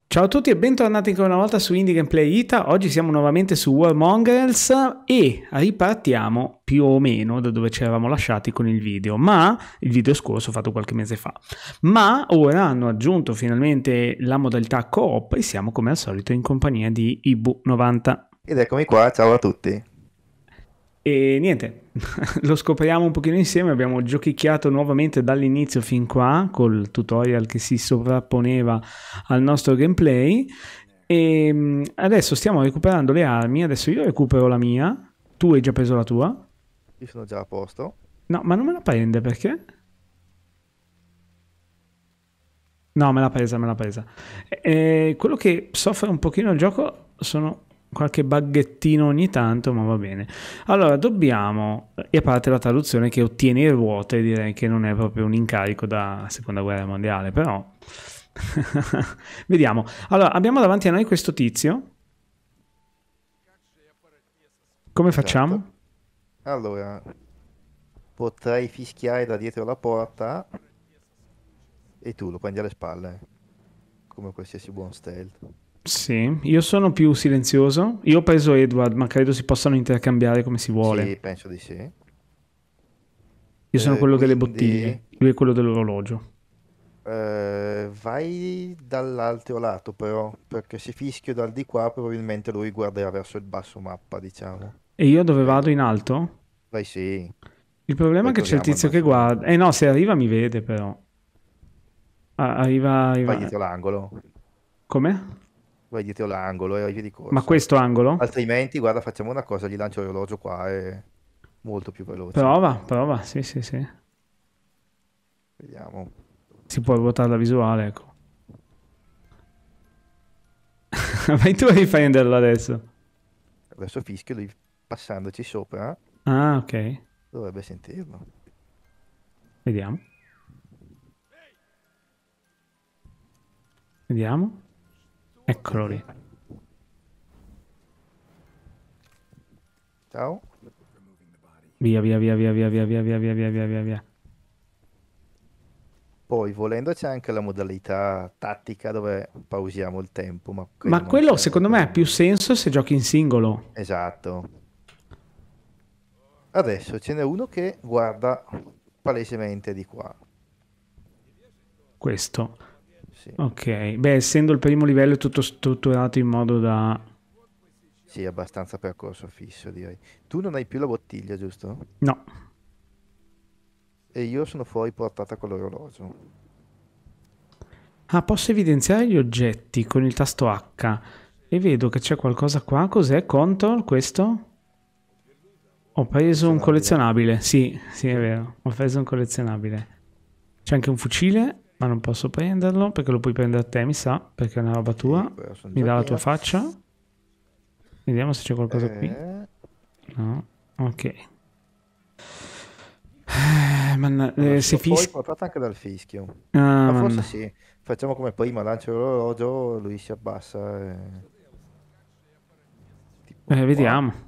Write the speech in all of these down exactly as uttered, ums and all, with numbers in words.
Ciao a tutti e bentornati ancora una volta su Indie Gameplay Ita. Oggi siamo nuovamente su Warmongers e ripartiamo più o meno da dove ci eravamo lasciati con il video, ma il video scorso fatto qualche mese fa. Ma ora hanno aggiunto finalmente la modalità co-op e siamo come al solito in compagnia di Ibu novanta. Ed eccomi qua, ciao a tutti. E niente, lo scopriamo un pochino insieme, abbiamo giochicchiato nuovamente dall'inizio fin qua col tutorial che si sovrapponeva al nostro gameplay e adesso stiamo recuperando le armi. Adesso io recupero la mia, tu hai già preso la tua? Io sono già a posto. No, ma non me la prende perché? No, me l'ha presa, me l'ha presa. E quello che soffre un pochino il gioco sono qualche buggettino ogni tanto, ma va bene. Allora, dobbiamo, e a parte la traduzione che ottiene ruote, direi che non è proprio un incarico da seconda guerra mondiale, però vediamo. Allora, abbiamo davanti a noi questo tizio. Come facciamo? Esatto. Allora, potrei fischiare da dietro la porta e tu lo prendi alle spalle, come qualsiasi buon stealth. Sì, io sono più silenzioso. Io ho preso Edward, ma credo si possano intercambiare come si vuole. Sì, penso di sì. Io sono Eh, quello delle quindi bottiglie, lui è quello dell'orologio. eh, vai dall'altro lato però, perché se fischio dal di qua probabilmente lui guarderà verso il basso mappa, diciamo. E io dove vado? Credo. In alto? Vai sì, Il problema è poi che c'è il troviamo il tizio che basso guarda. mappa. Eh no, se arriva mi vede però. Ah, arriva, Vai arriva. dietro l'angolo. Come? Vai dietro l'angolo e arrivi di Ma corsa. questo angolo? Altrimenti, guarda, facciamo una cosa, gli lancio l'orologio qua, è molto più veloce. Prova, prova, sì, sì, sì. Vediamo. Si può ruotare la visuale, ecco. Vai tu a riprenderlo adesso. Adesso fischio, lui passandoci sopra Ah, ok. dovrebbe sentirlo. Vediamo. Vediamo. Eccolo lì. Ciao. Via, via, via, via, via, via, via, via, via, via, via, via, via. Poi, volendo, c'è anche la modalità tattica dove pausiamo il tempo, ma credo Ma non quello serva secondo per me ha più nulla. senso se giochi in singolo. Esatto. Adesso ce n'è uno che guarda palesemente di qua. Questo. Sì, Ok. Beh, essendo il primo livello è tutto strutturato in modo da... sì, abbastanza percorso fisso, direi. Tu non hai più la bottiglia, giusto? No. E io sono fuori portata con l'orologio. Ah, posso evidenziare gli oggetti con il tasto H e vedo che c'è qualcosa qua. Cos'è? Control? Questo? Ho preso un Collezionabile. collezionabile. Sì, sì, è Sì. vero. Ho preso un collezionabile. C'è anche un fucile, ma non posso prenderlo perché lo puoi prendere te, mi sa, perché è una roba tua. Sì, però sono Mi già dà la tua via. faccia. Vediamo se c'è qualcosa qui. Eh, No. Ok. Eh, manna- allora, eh, se sono fuori fischi... portata anche dal fischio. Ah, Ma forse manna- sì. Facciamo come prima, lancio l'orologio, lui si abbassa e... tipo eh, qua. vediamo.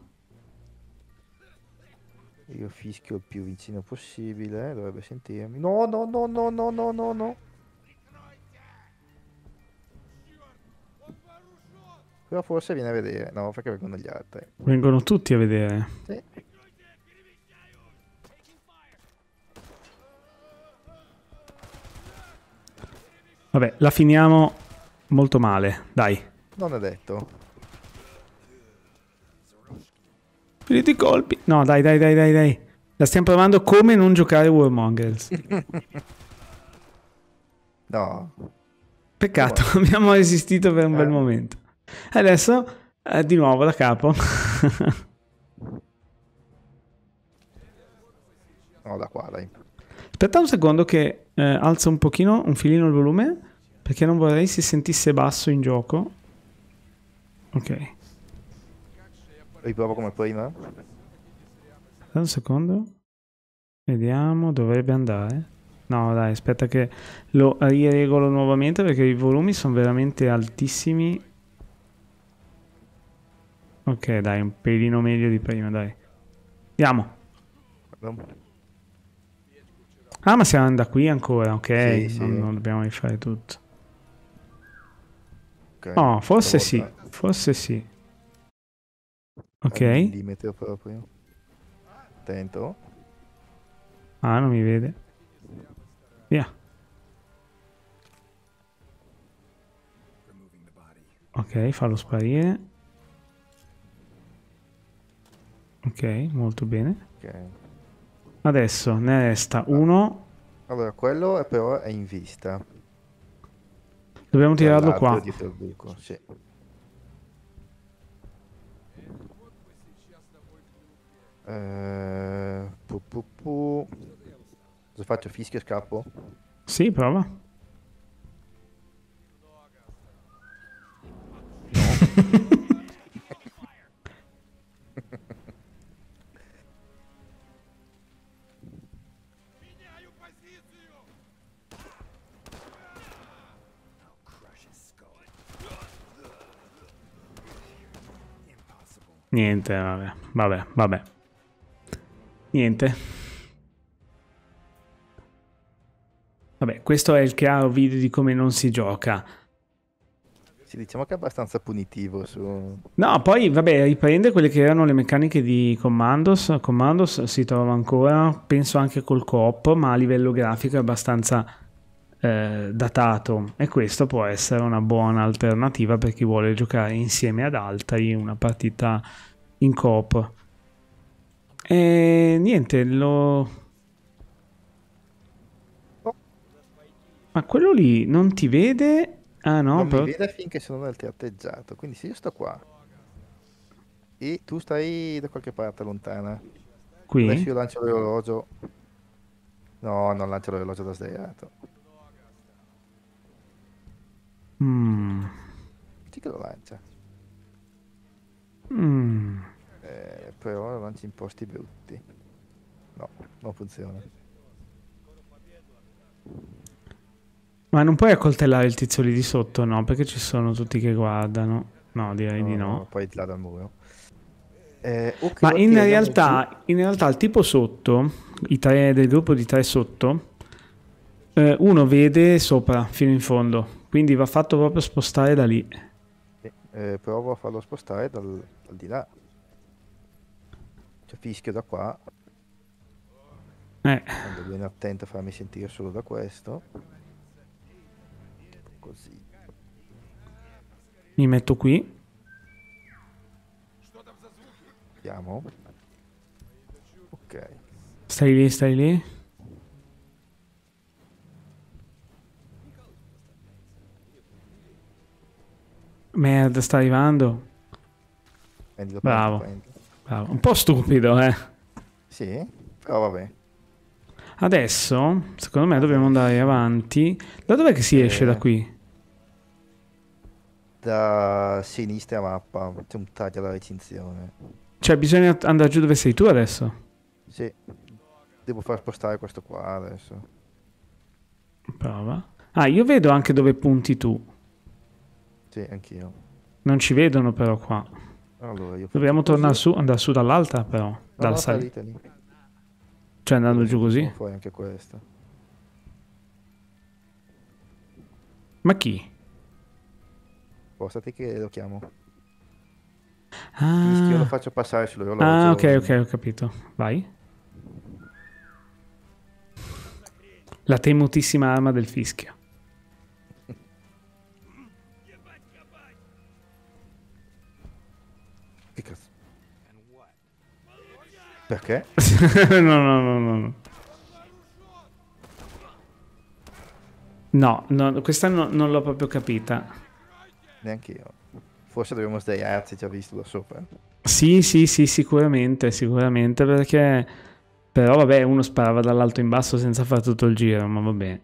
Io fischio il più vicino possibile, dovrebbe sentirmi. No, no, no, no, no, no, no, no. Però forse viene a vedere. No, perché vengono gli altri. Vengono tutti a vedere. Sì. Vabbè, la finiamo molto male. Dai. Non è detto. Finiti i colpi. No, dai, dai, dai, dai, dai. La stiamo provando come non giocare Warmongers. No. Peccato, Come? abbiamo resistito per un bel Eh? momento. Adesso, eh, di nuovo da capo. No, da qua, dai. Aspetta un secondo che eh, alzo un pochino, un filino il volume, perché non vorrei si sentisse basso in gioco. Ok. Riprovo come prima. Aspetta un secondo. Vediamo, dovrebbe andare. No, dai, aspetta che lo riregolo nuovamente perché i volumi sono veramente altissimi. Ok, dai, un pelino meglio di prima, dai. Andiamo. Ah, ma siamo da qui ancora, ok. Sì, Non, sì. non dobbiamo rifare tutto. Ok. Oh, forse sì, stavolta forse sì. al Ok. millimetro proprio. Attento. Ah, non mi vede. Via. Ok, fallo sparire. Ok, molto bene. Ok. Adesso ne resta Ah, uno. allora, quello è però è in vista. Dobbiamo Cioè tirarlo l'altro è qua. dietro il buco, sì. Eh, pu, pu, pu. Cosa faccio? Fischio e scappo? Sì, prova. No. Niente, vabbè, vabbè, vabbè. Niente. Vabbè, questo è il chiaro video di come non si gioca. Sì, diciamo che è abbastanza punitivo su... No, poi vabbè, riprende quelle che erano le meccaniche di Commandos. Commandos si trova ancora, penso anche col co-op, ma a livello grafico è abbastanza eh, datato. E questo può essere una buona alternativa per chi vuole giocare insieme ad altri una partita in co-op. E niente, lo... Oh, Ma quello lì non ti vede? Ah no, non mi però vede finché sono nel tratteggiato, quindi se io sto qua e tu stai da qualche parte lontana, qui? adesso io lancio l'orologio. No, non lancio l'orologio da sdraiato. Mm. Sì che lo lancia. Mm. Eh, però lo lanci in posti brutti. No, non funziona. Ma non puoi accoltellare il tizio lì di sotto, no? Perché ci sono tutti che guardano. No, direi di No, no, no. poi là dal muro. Eh, ok, Ma in ok, andiamo giù. realtà, in realtà il tipo sotto, i tre del gruppo di tre sotto, eh, uno vede sopra fino in fondo. Quindi va fatto proprio spostare da lì. Sì, eh, provo a farlo spostare dal, dal di là. Cioè fischio da qua. Eh, Ando bene attento a farmi sentire solo da questo. Così. mi metto qui. Vediamo. Ok. Stai lì, stai lì. Merda, sta arrivando. Prendilo, prendilo, Bravo, prendilo. bravo. Un po' stupido, eh. Sì, però vabbè. Adesso, secondo me, dobbiamo andare Adesso, avanti. Da dov'è che si esce da eh, qui? da sinistra mappa c'è un taglio alla recinzione. Cioè, bisogna andare giù dove sei tu adesso. Sì, devo far spostare questo qua adesso. Prova. Ah, io vedo anche dove punti tu. Sì, anch'io. Non ci vedono però qua. Allora io faccio Dobbiamo tornare così. su, andare su dall'alta però. No, Dal no, sta sali. lì, sta lì. Cioè andando Così giù tiriamo così. fuori anche questo. Ma chi? Spostati che lo chiamo. Fischio lo Ah, faccio passare ah, ok, sull'orologio. ok, ho capito. Vai. La temutissima arma del fischio. Che cazzo? Perché? No, no, no, no, no. No, no, questa no- non l'ho proprio capita. Neanche io. Forse dobbiamo sdraiarci, già visto da sopra. Sì, sì, sì, sicuramente, sicuramente perché... Però vabbè, uno sparava dall'alto in basso senza fare tutto il giro, ma vabbè.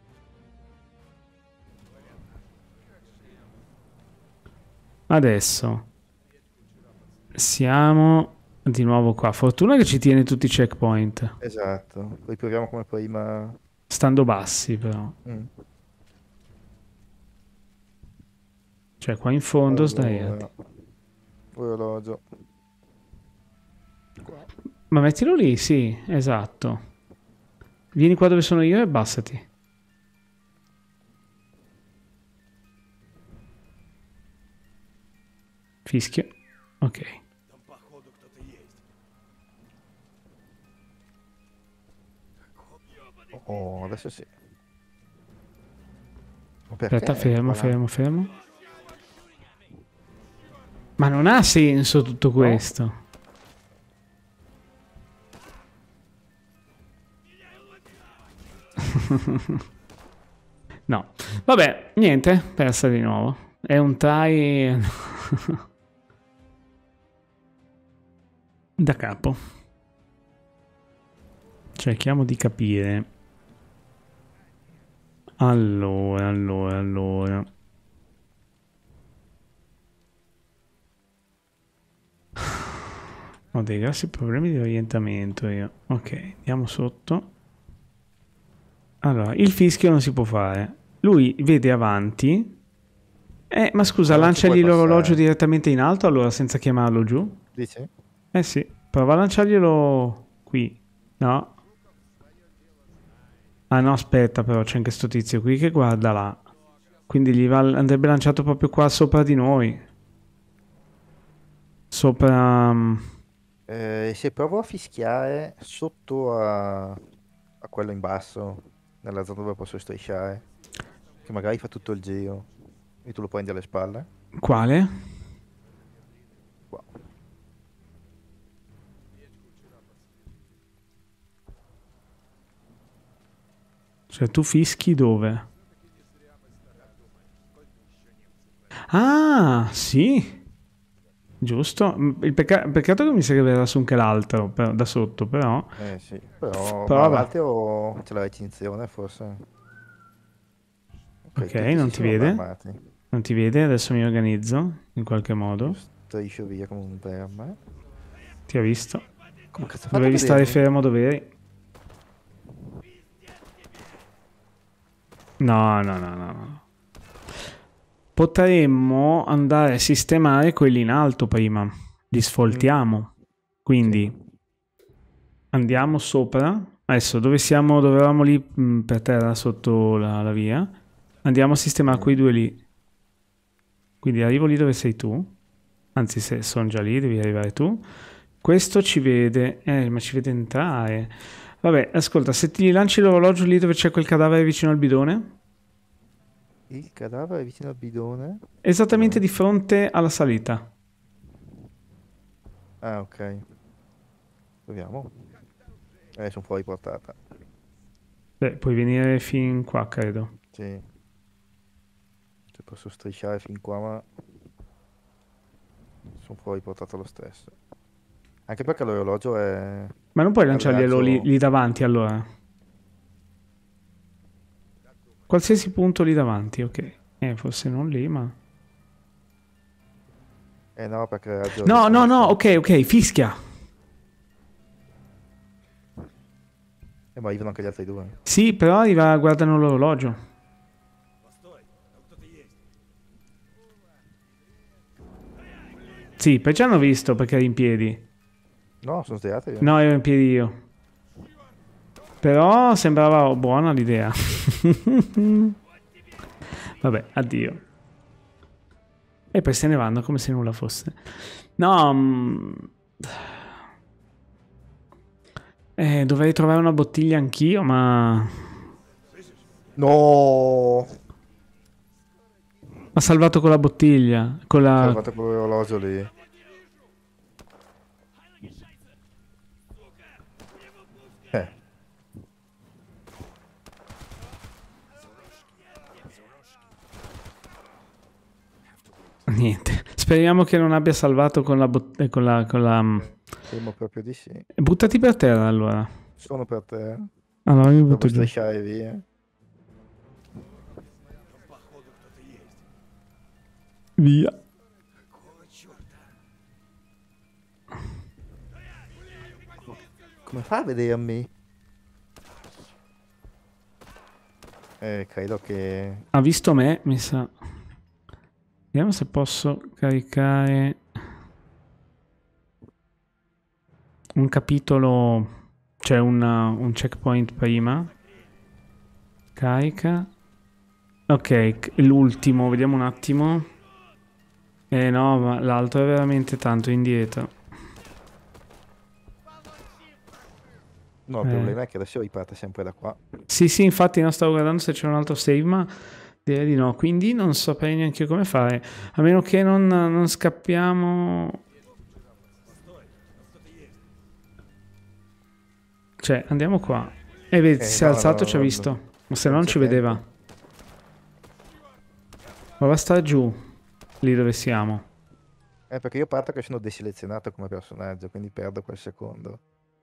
Adesso siamo di nuovo qua. Fortuna che ci tiene tutti i checkpoint. Esatto. Riproviamo come prima. Stando bassi però. Mm. Cioè qua in fondo sdraiati. Allora, orologio. Qua. Ma mettilo lì, sì, esatto. Vieni qua dove sono io e abbassati. Fischio. Ok. Oh, adesso sì. Ma perché? Aspetta, fermo, Voilà. fermo, fermo. Ma non ha senso tutto questo. No. Vabbè, niente, persa di nuovo. È un tie da capo. Cerchiamo di capire. Allora, allora, allora. Ho dei grossi problemi di orientamento io. Ok, andiamo sotto. Allora, il fischio non si può fare. Lui vede avanti. Eh, ma scusa, Ma non ci puoi lanciagli l'orologio passare. direttamente in alto, allora, senza chiamarlo giù? Dici? Eh sì, prova a lanciarglielo qui. No? Ah no, aspetta però, c'è anche sto tizio qui che guarda là. Quindi gli va, andrebbe lanciato proprio qua sopra di noi. Sopra... um, Eh, se provo a fischiare sotto a, a quello in basso, nella zona dove posso strisciare, che magari fa tutto il giro e tu lo prendi alle spalle. Quale? Qua. Cioè tu fischi dove? Ah, sì. Giusto. Il pecca- peccato che mi sa che verrà su anche l'altro per- da sotto, però. Eh sì, però ma Prova. l'altro c'è la recinzione forse. Ok, Ok, tutti non si ti sono vede. fermati. Non ti vede, adesso mi organizzo in qualche Io modo. striscio via come un verme. Ti ho visto. Come cazzo fate a Dovevi stare vedermi? fermo dove eri. No, no, no, no, no. Potremmo andare a sistemare quelli in alto prima. Li sfoltiamo. Quindi andiamo sopra. Adesso dove siamo? Dove eravamo lì mh, per terra sotto la, la via. Andiamo a sistemare Sì. quei due lì. Quindi arrivo lì dove sei tu. Anzi, se sono già lì, devi arrivare tu. Questo ci vede. Eh, ma ci vede entrare. Vabbè, ascolta, se ti lanci l'orologio lì dove c'è quel cadavere vicino al bidone. Il cadavere vicino al bidone. Esattamente Dove? di fronte alla salita. Ah, ok. Proviamo. Eh, sono fuori portata. Beh, puoi venire fin qua, credo. Sì. Se posso strisciare fin qua, ma sono fuori portata lo stesso. Anche perché l'orologio è Ma non puoi al lanciarglielo lì, raggio... lì davanti, allora. Qualsiasi punto lì davanti, ok. Eh, forse non lì, ma... Eh no, perché è al raggio No, no, no, riflesso. ok, ok, fischia. Eh, ma arrivano anche gli altri due. Sì, però arriva, guardano l'orologio. Sì, poi ci hanno visto perché eri in piedi. No, sono sdraiati. No, ero in piedi io. Però sembrava buona l'idea. Vabbè, addio. E poi se ne vanno come se nulla fosse. No... mm, Eh, dovrei trovare una bottiglia anch'io, ma... No! Ha salvato con la bottiglia. Con la... Salvate quell'orologio lì. Eh, Niente. Speriamo che non abbia salvato con la bottiglia... Con la... Con la... mm. temo proprio di sì. Buttati per terra, allora. Sono per te. Allora mi Devo butto giù. strisciare via. Via. Come fa a vedermi? Eh, credo che... Ha visto me, mi sa. Vediamo se posso caricare... Un capitolo... Cioè una- un checkpoint prima. Carica. Ok, l'ultimo, vediamo un attimo. Eh no, ma l'altro è veramente tanto indietro. No, il Eh. problema è che adesso riparte sempre da qua. Sì, sì, infatti non stavo guardando se c'è un altro save, ma direi di no. Quindi non saprei neanche come fare. A meno che non, non scappiamo... Cioè, andiamo qua. E vedi, Eh, si è no, alzato e ci ha no, visto. no, Ma se no non non c'è ci vedeva. tempo. Ma va sta giù, lì dove siamo. Eh, perché io parto che sono deselezionato come personaggio, quindi perdo quel secondo.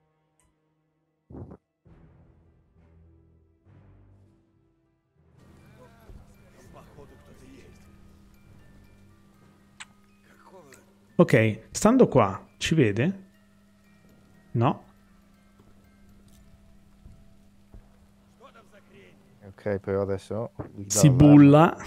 Ok, stando qua, ci vede? No. Ok, però adesso lui dà Si l'allarme. bulla.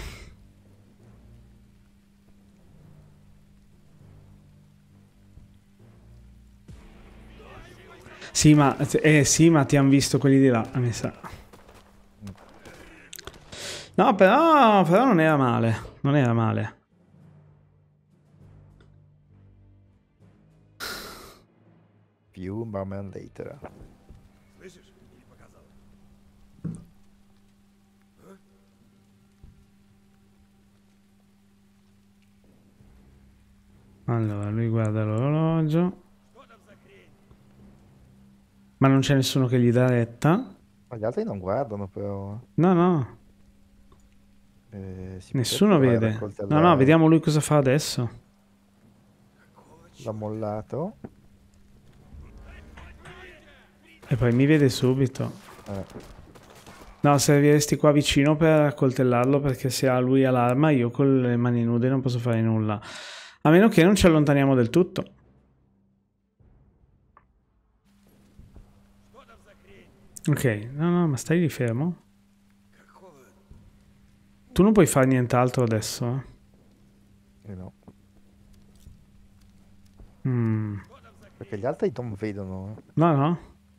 Sì, ma, eh, sì, ma ti hanno visto quelli di là, mi sa. No, però, però non era male. Non era male. Più Barman Later. Allora, lui guarda l'orologio. Ma non c'è nessuno che gli dà retta? Ma gli altri non guardano però. No, no, Eh, si potrebbe nessuno provare ad vede. No, no, accoltellare. vediamo lui cosa fa adesso. L'ha mollato. E poi mi vede subito. Eh, No, serviresti qua vicino per accoltellarlo perché se ha lui ha l'arma io con le mani nude non posso fare nulla. A meno che non ci allontaniamo del tutto. Ok, no, no, ma stai lì fermo. Tu non puoi fare nient'altro adesso. eh no. Eh? Mm. Perché gli altri non vedono. eh. No, no.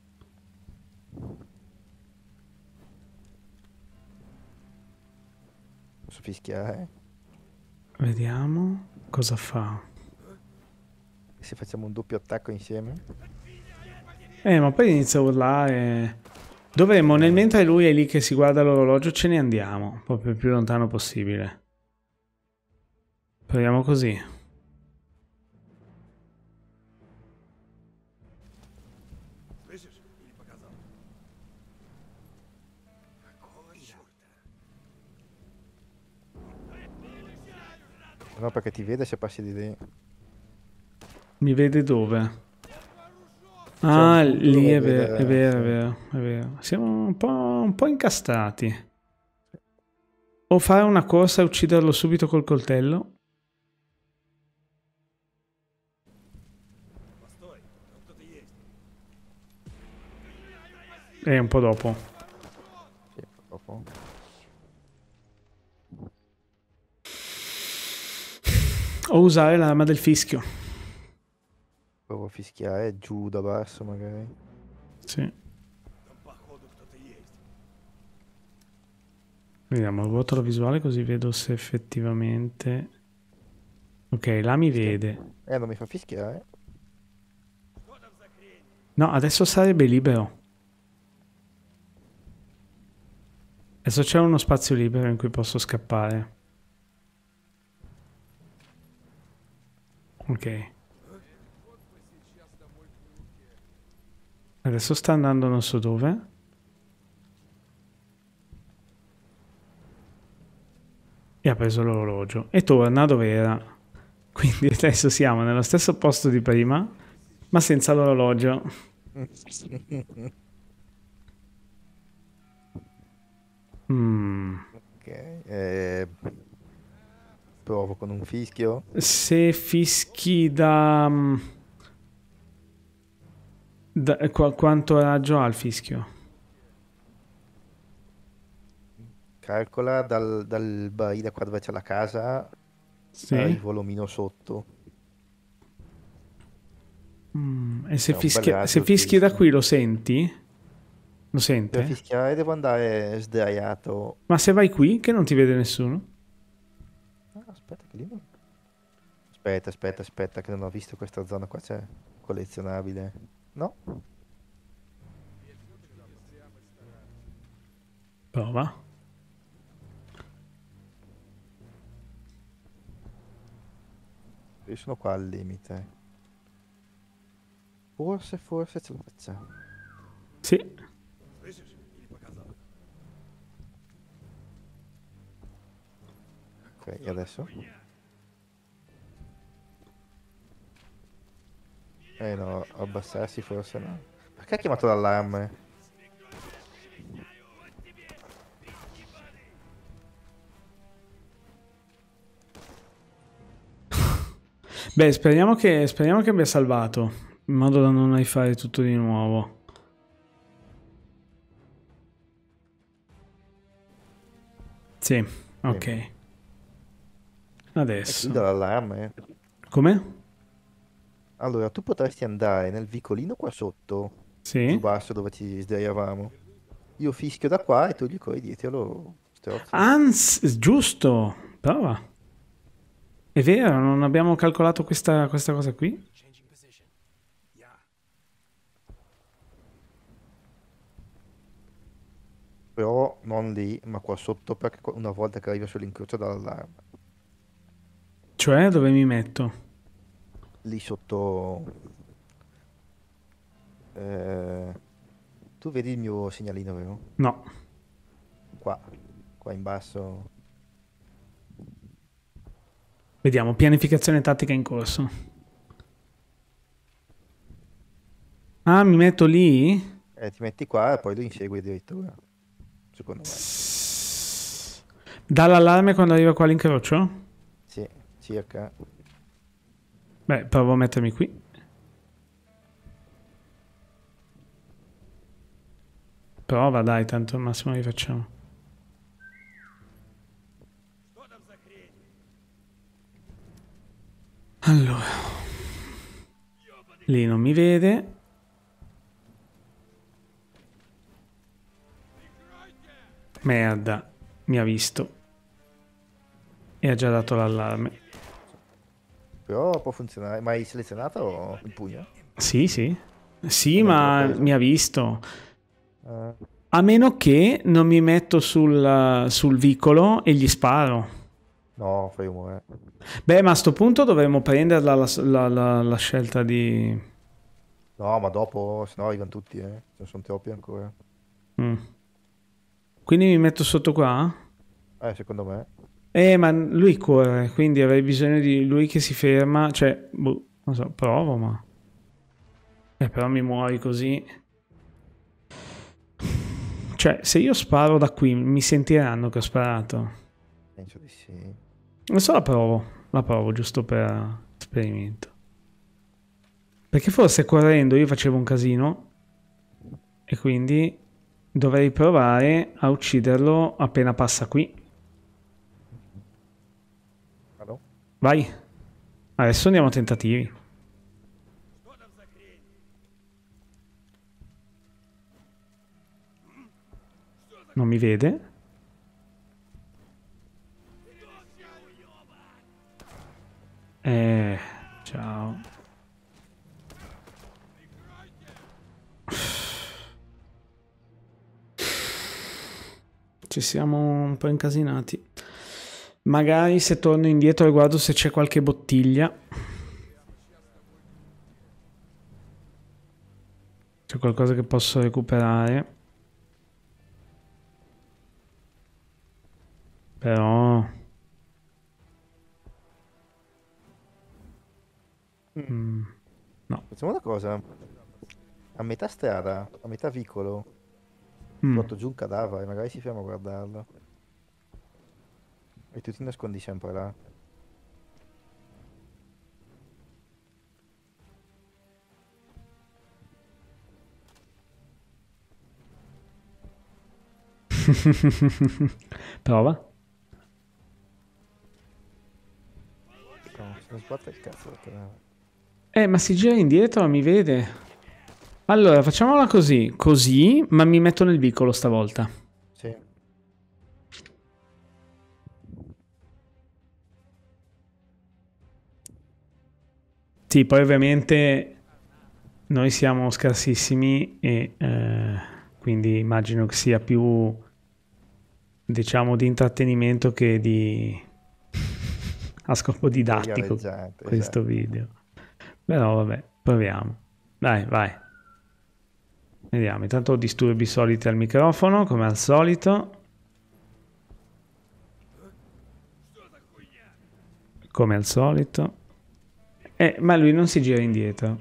Posso fischiare. Vediamo cosa fa. E se facciamo un doppio attacco insieme? Eh, ma poi inizia a urlare. Dovremmo, nel mentre lui è lì che si guarda l'orologio, ce ne andiamo. Proprio il più lontano possibile. Proviamo così. No, perché ti vede se passi di lì. Mi vede dove? C'è Ah, un punto lì dove è vero, è vede. vero, è Sì. vero, è vero. Siamo un po', un po' incastrati. O fare una corsa e ucciderlo subito col coltello. E un po' dopo. Sì, dopo. O usare l'arma del fischio. Provo a fischiare giù da basso magari. Sì. Vediamo, ruoto la visuale così vedo se effettivamente... Ok, là mi vede. Eh, non mi fa fischiare. No, adesso sarebbe libero. Adesso c'è uno spazio libero in cui posso scappare. Ok. Adesso sta andando non so dove. E ha preso l'orologio. E torna dove era. Quindi adesso siamo nello stesso posto di prima, ma senza l'orologio. Mm. Ok. Eh, provo con un fischio. Se fischi da... da qu- quanto raggio ha il fischio? Calcola dal, dal barile qua dove c'è la casa, Sì. arrivo l'omino sotto. Mm. E se È un bel fischi, se raggio il fischi da fischio. qui lo senti? Lo Per sente? fischiare devo andare sdraiato. Ma se vai qui che non ti vede nessuno? Ah, aspetta che lì non... Aspetta, aspetta, aspetta, che non ho visto questa zona qua, c'è collezionabile. No? Prova. Io sono qua al limite. Forse, forse ce la facciamo. Sì. Ok, e adesso? Eh no, abbassarsi forse no. Perché ha chiamato l'allarme? Beh, speriamo che, speriamo che abbia salvato, in modo da non rifare tutto di nuovo. Sì, ok. E Adesso. chiude l'allarme. Come? Allora, tu potresti andare nel vicolino qua sotto, giù Sì. basso dove ci sdraiavamo. Io fischio da qua e tu gli corri dietro, strozzo. Anzi, giusto. Prova. È vero, non abbiamo calcolato questa, questa cosa qui? Però non lì, ma qua sotto, perché qua- una volta che arriva sull'incrocio dall'allarme. Cioè, dove mi metto? Lì sotto... eh, tu vedi il mio segnalino, vero? No. Qua, qua in basso. Vediamo, pianificazione tattica in corso. Ah, mi metto lì? Eh, ti metti qua e poi lo insegui addirittura, secondo me. Dall'allarme quando arriva qua l'incrocio? Sì, circa. Beh, provo a mettermi qui. Prova, dai, tanto al massimo li facciamo. Allora. Lì non mi vede. Merda, mi ha visto. E ha già dato l'allarme. Però può funzionare. Ma hai selezionato il pugno? Sì, sì. Sì, E non te l'ho ma preso. mi ha visto. Eh, A meno che non mi metto sul, sul vicolo e gli sparo. no, fai rumore. Beh, ma a sto punto dovremmo prenderla la, la- la- la scelta di... No, ma dopo, se no arrivano tutti, eh. Ce ne sono troppi ancora. Mm. Quindi mi metto sotto qua? Eh, secondo me. Eh, ma lui corre, quindi avrei bisogno di lui che si ferma. Cioè, boh, non so, provo, ma... Eh, però mi muovi così. Cioè, se io sparo da qui, mi sentiranno che ho sparato. Penso di sì. Adesso la provo, la provo giusto per esperimento. Perché forse correndo io facevo un casino e quindi dovrei provare a ucciderlo appena passa qui. Vado? Vai. Adesso andiamo a tentativi. Non mi vede. Eh, ciao. Ci siamo un po' incasinati. Magari se torno indietro e guardo se c'è qualche bottiglia. C'è qualcosa che posso recuperare. Però... Mm, no. Facciamo una cosa. A metà strada, a metà vicolo, Mm. butto giù un cadavere, magari si ferma a guardarlo. E tu ti nascondi sempre là. Prova. No, se non sbatte il cazzo del cadavere. Eh, ma si gira indietro, mi vede. Allora, facciamola così. Così, ma mi metto nel vicolo stavolta. Sì. Sì, poi ovviamente noi siamo scarsissimi e eh, quindi immagino che sia più, diciamo, di intrattenimento che di a scopo didattico Gareggiante, questo esatto. video. Però vabbè, proviamo. Dai, vai. Vediamo, intanto disturbi soliti al microfono, come al solito. Come al solito. Eh, ma lui non si gira indietro.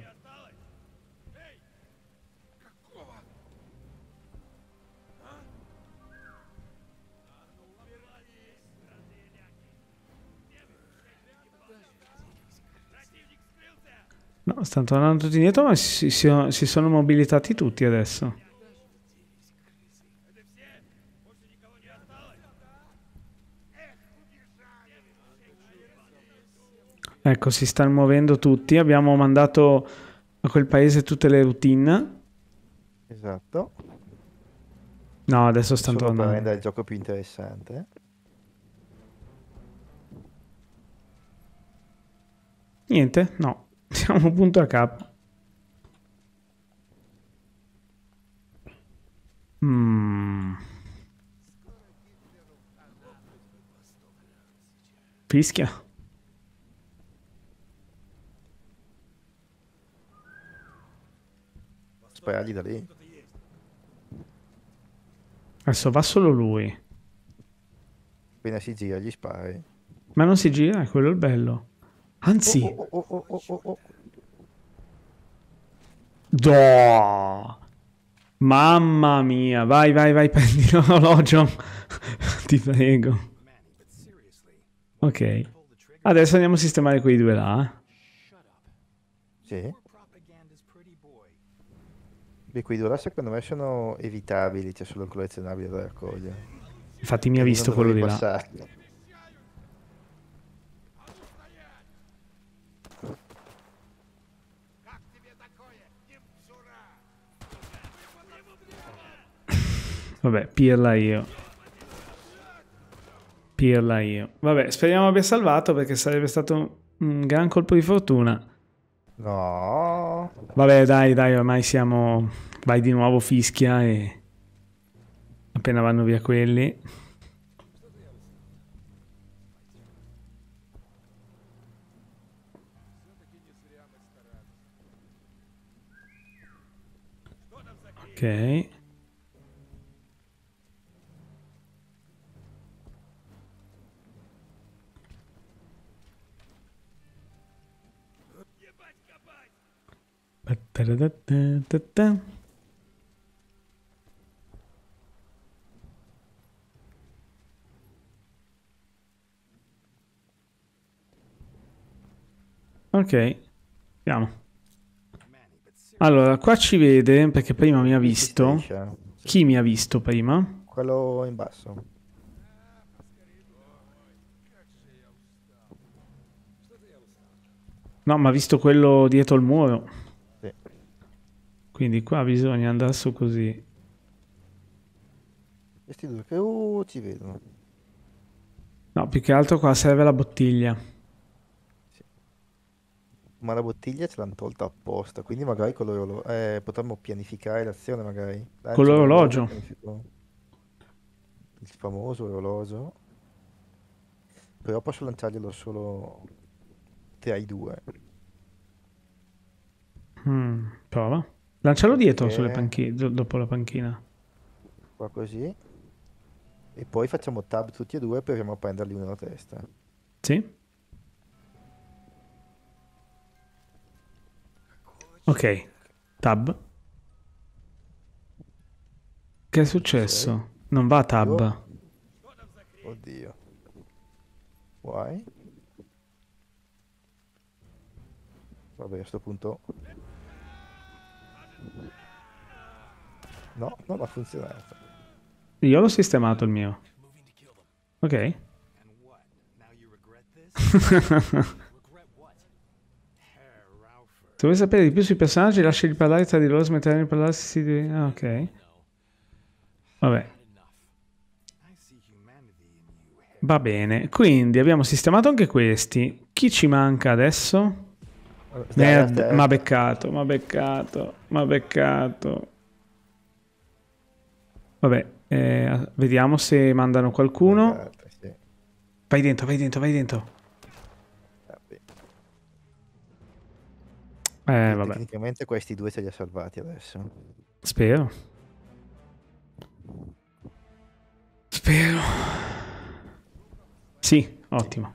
No, stanno tornando tutti indietro, ma si, si, si sono mobilitati tutti adesso. Ecco, si stanno muovendo tutti. Abbiamo mandato a quel paese tutte le routine. Esatto. No, adesso stanno Solo per tornando. rendere il gioco più interessante. Niente, no. Siamo punto a capo. Mm. Fischia. Sparagli da lì. Adesso va solo lui. Appena si gira gli spari. Ma non si gira, è quello il bello. Anzi. Oh, oh, oh, oh, oh, oh. Do. Mamma mia. Vai, vai, vai, prendi l'orologio. Ti prego. Ok. Adesso andiamo a sistemare quei due là. Sì. Beh, quei due là secondo me sono evitabili, cioè sono collezionabili da raccogliere. Infatti mi ha Quindi visto non quello di dovevi là. passarli. Vabbè, pirla io. Pirla io. Vabbè, speriamo abbia salvato perché sarebbe stato un gran colpo di fortuna. No. Vabbè, dai, dai, ormai siamo... Vai di nuovo, fischia e... Appena vanno via quelli... Ok. Ok, andiamo. Allora, qua ci vede, perché prima mi ha visto. Striscia. Chi mi ha visto prima? Quello in basso. No, ma ha visto quello dietro il muro. Sì. Quindi qua bisogna andare su così. Questi due che uh, ci vedono. No, più che altro qua serve la bottiglia. Sì. Ma la bottiglia ce l'hanno tolta apposta, quindi magari con l'orologio eh, potremmo pianificare l'azione magari. Con Lancio l'orologio. pianifico il famoso orologio. Però posso lanciarglielo solo tra i due. Mm, prova. Lancialo dietro sulle Perché panchine, dopo la panchina. qua così. E poi facciamo tab tutti e due e proviamo a prenderli uno a testa. Sì? Ok. Tab. Che è successo? Sei. Non va a Io... tab. Oddio. Why? Vabbè, a sto punto... No, non ha funzionato. Io l'ho sistemato il mio. Ok. Se vuoi sapere di più sui personaggi, lasciali parlare tra di loro, smettere di parlarsi di... Ah, ok. Vabbè. Va bene. Quindi abbiamo sistemato anche questi. Chi ci manca adesso? Merda, m'ha beccato, m'ha beccato, m'ha beccato. Vabbè, eh, vediamo se mandano qualcuno. Sì. Vai dentro, vai dentro, vai dentro. Eh, vabbè. Tecnicamente questi due ce li ha salvati adesso. Spero. Spero. Sì, ottimo.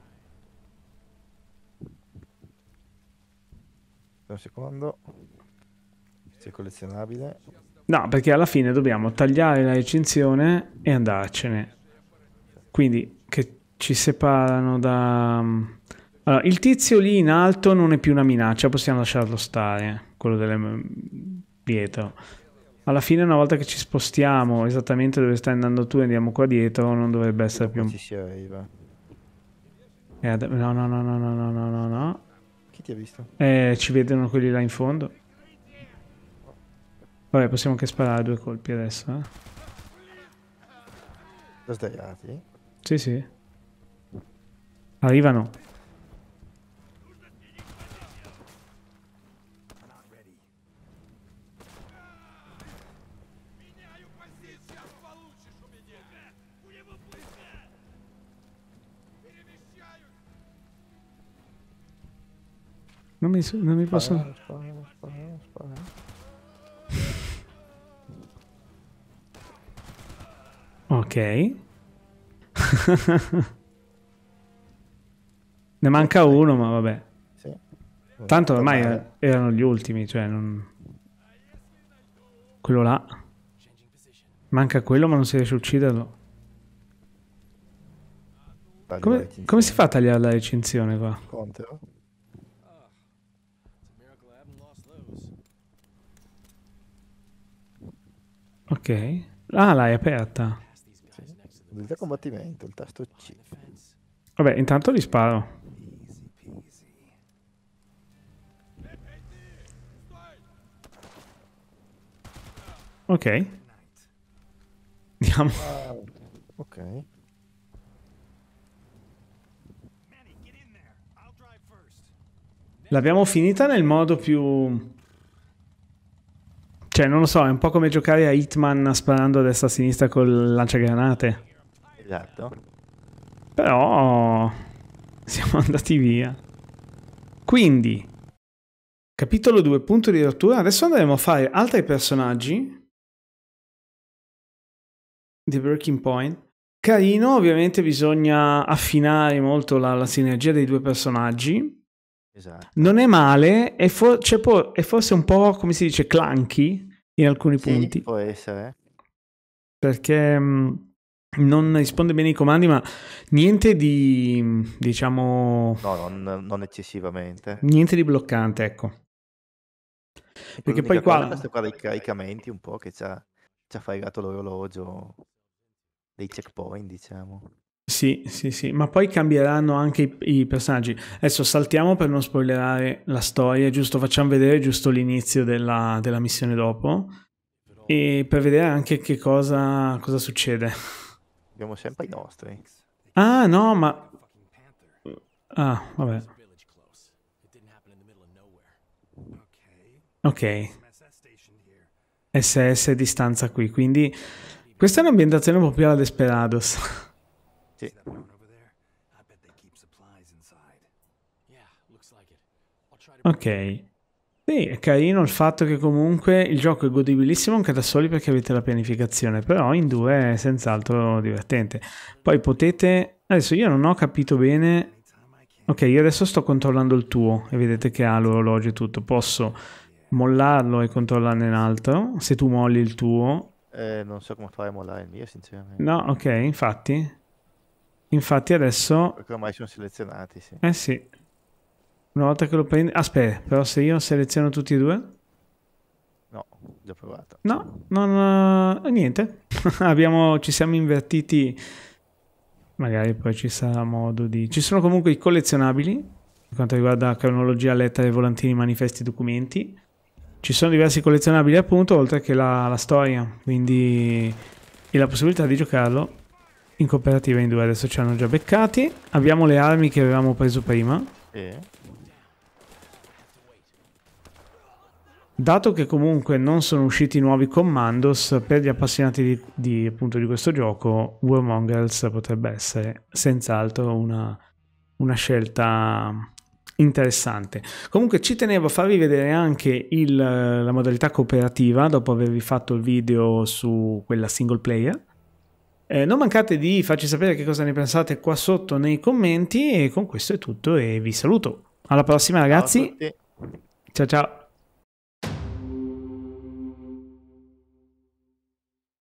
Un secondo. C'è collezionabile. No, perché alla fine dobbiamo tagliare la recinzione e andarcene. Quindi che ci separano da... Allora, il tizio lì in alto non è più una minaccia, possiamo lasciarlo stare, quello delle... dietro. Alla fine, una volta che ci spostiamo esattamente dove stai andando tu e andiamo qua dietro, non dovrebbe essere più... Ci si arriva. Eh, no, no, no, no, no, no, no, no, no. Chi ti ha visto? Eh, ci vedono quelli là in fondo. Vabbè, possiamo anche sparare due colpi adesso, eh. Lo sdraiati? Sì, sì. Arrivano. Non mi, non mi posso... Spara, spara, spara, spara. Ok. Ne manca uno, ma vabbè. Sì. Tanto ormai erano gli ultimi, cioè non... Quello là. Manca quello, ma non si riesce a ucciderlo. Come, come si fa a tagliare la recinzione qua? Contro. Ok. Ah, l'hai aperta. Sì. Il combattimento, il tasto C. Vabbè, intanto li sparo. Ok. Andiamo. Ah, ok. L'abbiamo finita nel modo più... Cioè, non lo so, è un po' come giocare a Hitman sparando a destra e a sinistra col lanciagranate. Esatto. Però... siamo andati via. Quindi... Capitolo due, punto di rottura. Adesso andremo a fare altri personaggi. The Breaking Point. Carino, ovviamente bisogna affinare molto la, la sinergia dei due personaggi. Esatto. Non è male, è, for- cioè, po- è forse un po', come si dice, clunky in alcuni sì, punti. Può essere. Perché mh, non risponde bene ai comandi, ma niente di, diciamo... No, non, non eccessivamente. Niente di bloccante, ecco. Perché poi qua... Questo qua dei caricamenti un po' che ci ha, ci ha fregato l'orologio dei checkpoint, diciamo. Sì, sì, sì, ma poi cambieranno anche i, i personaggi. Adesso saltiamo per non spoilerare la storia, giusto? Facciamo vedere giusto l'inizio della, della missione dopo e per vedere anche che cosa, cosa succede. Abbiamo sempre i nostri. Ah, no, ma... Ah, vabbè. Ok. S S distanza qui, quindi... Questa è un'ambientazione un po' più alla Desperados. Sì. Ok. Sì, è carino il fatto che comunque il gioco è godibilissimo anche da soli perché avete la pianificazione, però in due è senz'altro divertente. Poi potete... Adesso io non ho capito bene... Ok, io adesso sto controllando il tuo e vedete che ha l'orologio e tutto. Posso mollarlo e controllarne un altro, se tu molli il tuo. Eh, non so come fare a mollare il mio, sinceramente. No, ok, infatti. Infatti adesso... Perché ormai sono selezionati, sì. Eh sì. Una volta che lo prendi... Aspetta, però se io seleziono tutti e due... No, già provato. No, non... niente. Abbiamo... Ci siamo invertiti... Magari poi ci sarà modo di... Ci sono comunque i collezionabili, per quanto riguarda cronologia, lettere, volantini, manifesti, documenti. Ci sono diversi collezionabili appunto, oltre che la, la storia, quindi... E la possibilità di giocarlo in cooperativa in due. Adesso ci hanno già beccati. Abbiamo le armi che avevamo preso prima. E... dato che comunque non sono usciti nuovi Commandos, per gli appassionati di, di, appunto, di questo gioco, War Mongrels potrebbe essere senz'altro una, una scelta interessante. Comunque ci tenevo a farvi vedere anche il, la modalità cooperativa dopo avervi fatto il video su quella single player. Eh, non mancate di farci sapere che cosa ne pensate qua sotto nei commenti, e con questo è tutto e vi saluto. Alla prossima ragazzi. Ciao a tutti. Ciao ciao.